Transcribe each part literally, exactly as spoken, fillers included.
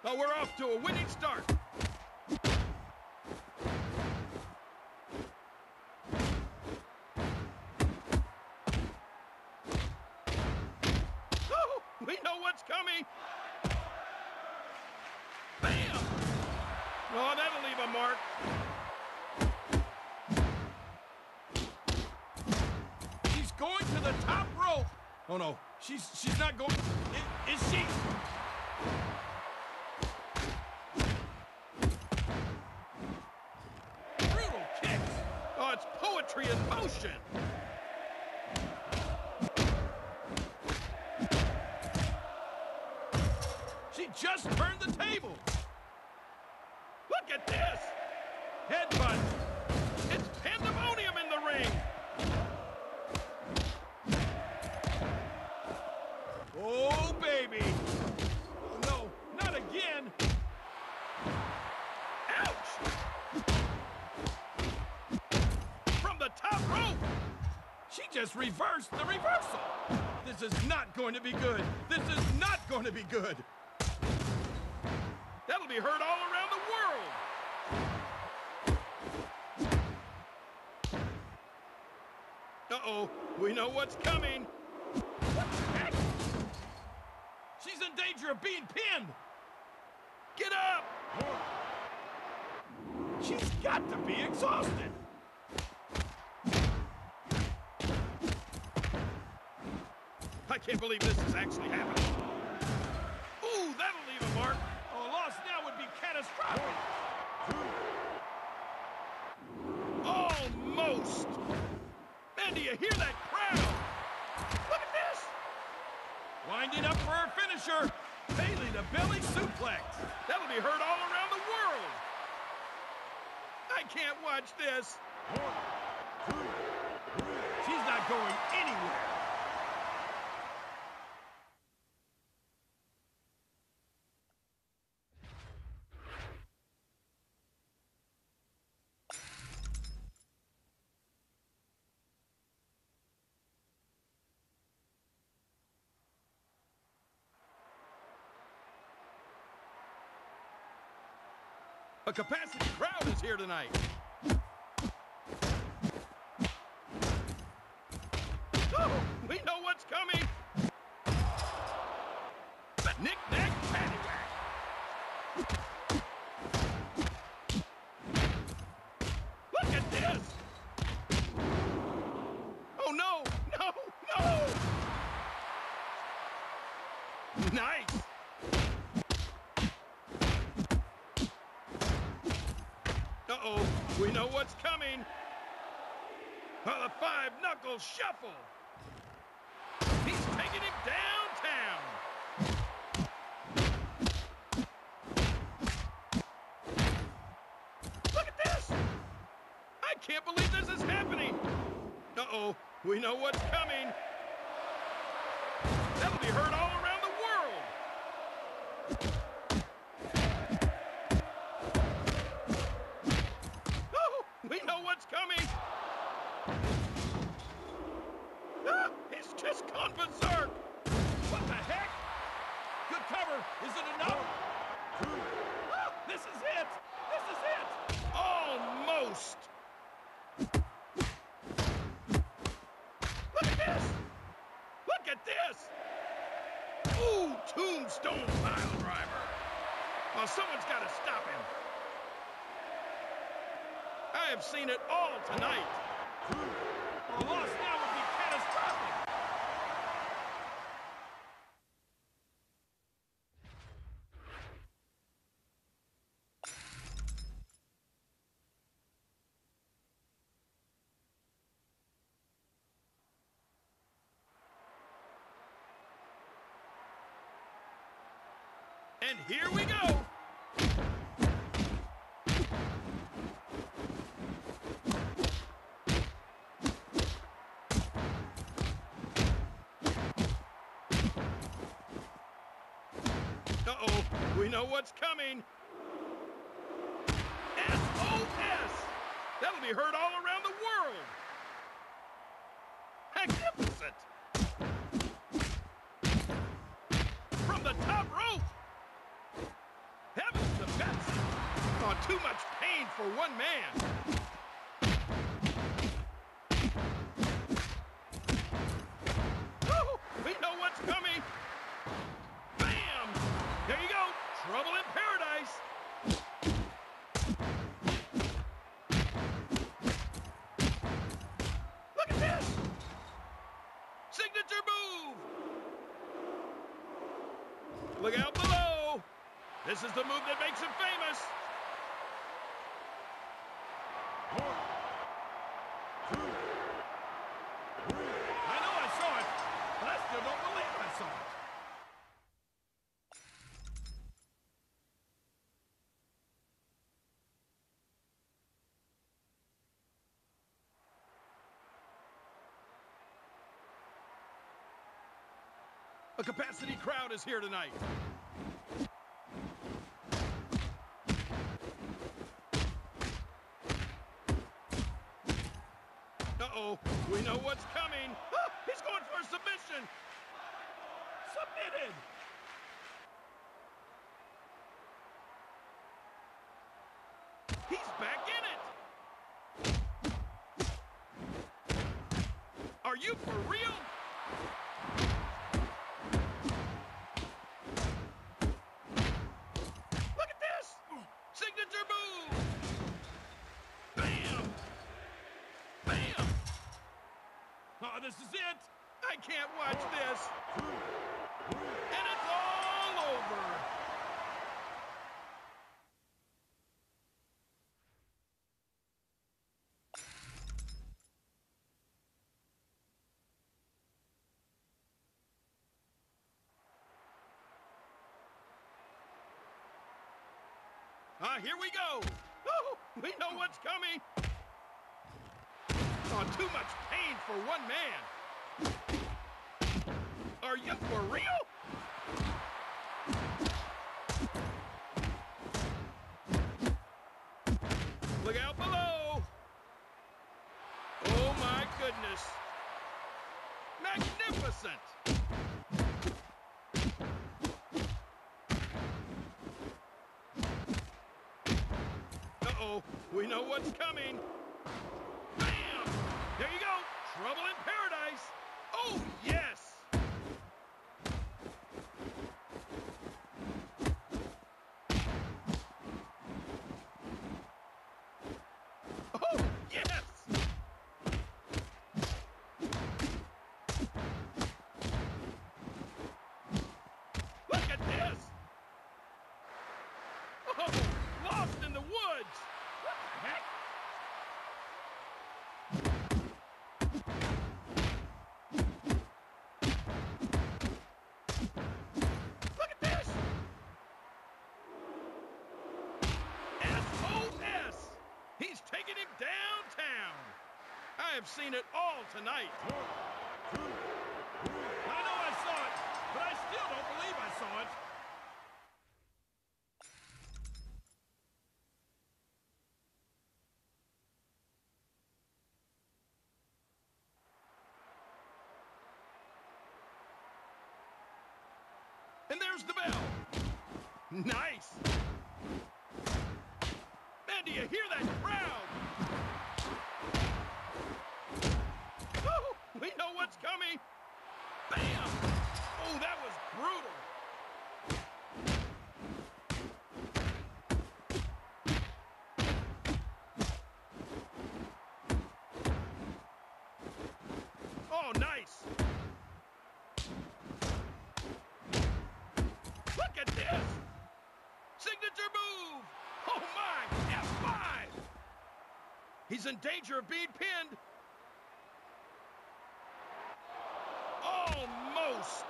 Oh, we're off to a winning start. Oh, we know what's coming. Bam! Oh, that'll leave a mark. She's going to the top rope. Oh, no. She's she's not going. Is, is she? Brutal kicks. Oh, it's poetry in motion. She just turned the table. Look at this. Headbutt. It's pandemonium in the ring. Oh, baby. Oh, no, not again. Ouch. From the top rope. She just reversed the reversal. This is not going to be good. This is not going to be good. That'll be heard all around the world. Uh-oh, we know what's coming. What the heck? She's in danger of being pinned. Get up! She's got to be exhausted. I can't believe this is actually happening. Ooh, that'll leave a mark. A loss now would be catastrophic. Almost. Man, do you hear that crowd? Look at this. Winding up for her finisher. Bayley to belly suplex. That'll be heard all around the world. I can't watch this. One, two, three. She's not going anywhere. A capacity crowd is here tonight. Oh, we know what's coming. Knick-knack, paddywhack. Look at this. Oh, no, no, no. Nice. Uh-oh, we know what's coming. Oh, the five-knuckle shuffle. He's taking him downtown. Look at this. I can't believe this is happening. Uh-oh, we know what's coming. That'll be heard all around the world. We know what's coming. Ah, he's just gone berserk. What the heck? Good cover. Is it enough? Ah, this is it. This is it. Almost. Look at this. Look at this. Ooh, tombstone pile driver. Well, someone's got to stop him. I have seen it all tonight. A loss now would be catastrophic. And here we go. Uh-oh, we know what's coming. S O S! That'll be heard all around the world. Magnificent! From the top rope! too much pain for one man. Oh, we know what's coming. Bam! There you go. Trouble in paradise. Look at this. Signature move. Look out below. This is the move that makes him famous. One, two, three. I know I saw it, but I still don't believe I saw it. A capacity crowd is here tonight. Uh-oh, we know what's coming. Ah, he's going for a submission. Submitted. He's back in it. Are you for real? Look at this. Signature move. Bam. Bam. Oh, this is it. I can't watch this. And it's all over. Ah, here we go. Oh, we know what's coming. Oh, too much pain for one man. Are you for real? Look out below. Oh, my goodness. Magnificent. Uh-oh, we know what's coming. Bam! There you go. Trouble in paradise. Oh, yes. Oh, yes. Look at this. Oh, lost in the woods. What the heck? Look at this. S O S. He's taking him downtown. I have seen it all tonight. One, two, three. I know I saw it, but I still don't believe I saw it. And there's the bell. Nice. Man, do you hear that crowd? Oh, we know what's coming. Bam! Oh, that was brutal. Oh, nice. Look at this. Signature move. Oh, my. F five. He's in danger of being pinned. Almost.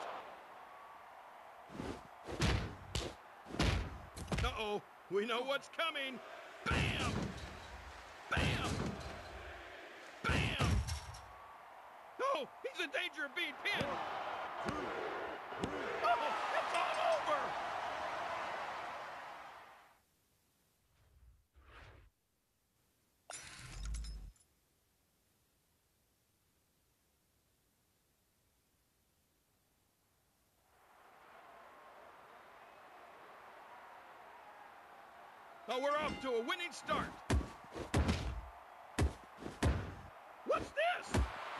Uh-oh. We know what's coming. Bam. Bam. Bam. Oh, he's in danger of being pinned. Oh, it's all over. Oh, we're off to a winning start. What's this?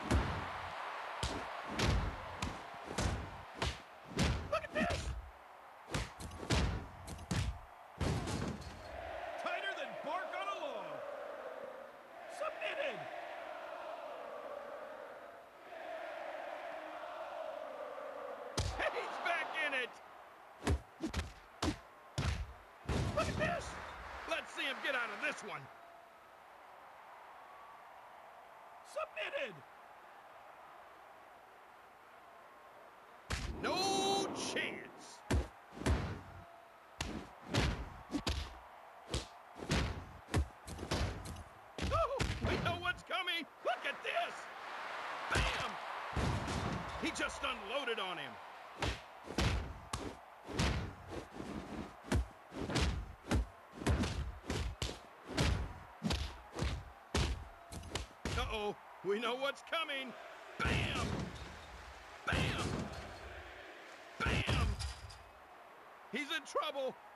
Look at this. Tighter than bark on a log. Submitted. He's back in it. Look at this. Let's see him get out of this one. Submitted. No chance. Oh, we know what's coming. Look at this. Bam! He just unloaded on him. Uh-oh, we know what's coming. Bam! Bam! Bam! He's in trouble.